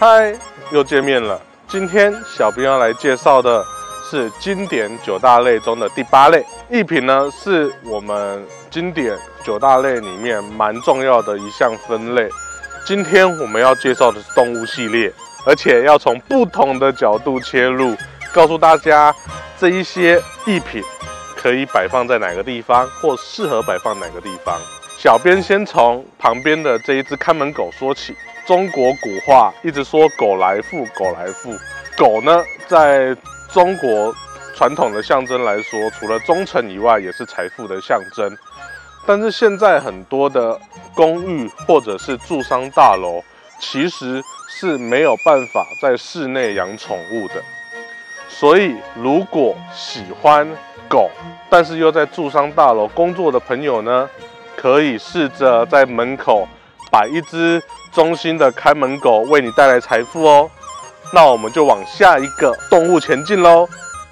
嗨，又见面了。今天小编要来介绍的是经典9大类中的第8类。艺品呢，是我们经典9大类里面蛮重要的一项分类。今天我们要介绍的是动物系列，而且要从不同的角度切入，告诉大家这一些艺品可以摆放在哪个地方，或适合摆放哪个地方。小编先从旁边的这一只看门狗说起。中国古话一直说狗来富，狗来富。狗呢，在中国传统的象征来说，除了忠诚以外，也是财富的象征。但是现在很多的公寓或者是住商大楼，其实是没有办法在室内养宠物的。所以，如果喜欢狗，但是又在住商大楼工作的朋友呢，可以试着在门口摆一只忠心的看门狗，为你带来财富哦。那我们就往下一个动物前进喽。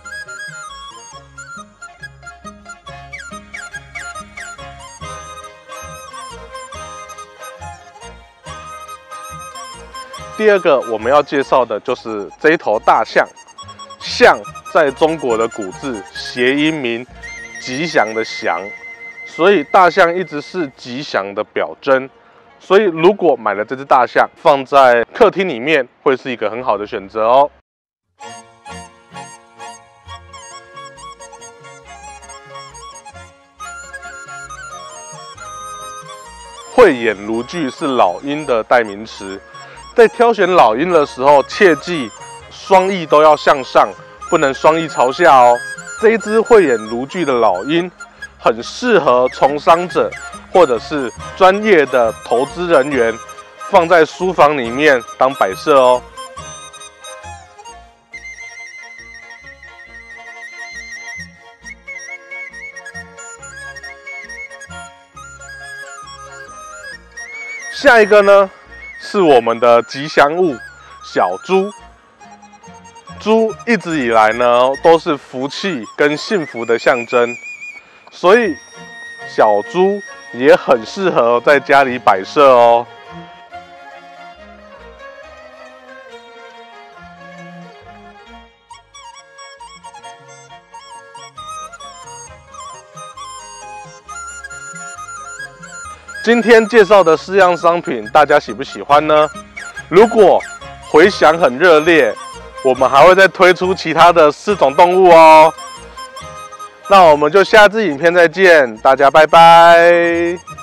第二个我们要介绍的就是这一头大象。象在中国的古字谐音名吉祥的祥，所以大象一直是吉祥的表征。所以如果买了这只大象放在客厅里面，会是一个很好的选择哦。慧眼如炬是老鹰的代名词，在挑选老鹰的时候，切记双翼都要向上，不能双翼朝下哦。这一只慧眼如炬的老鹰，很适合从商者或者是专业的投资人员放在书房里面当摆设哦。下一个呢，是我们的吉祥物小猪。猪一直以来呢都是福气跟幸福的象征，所以小猪也很适合在家里摆设哦。今天介绍的4样商品，大家喜不喜欢呢？如果回响很热烈，我们还会再推出其他的4种动物哦。那我们就下支影片再见，大家拜拜。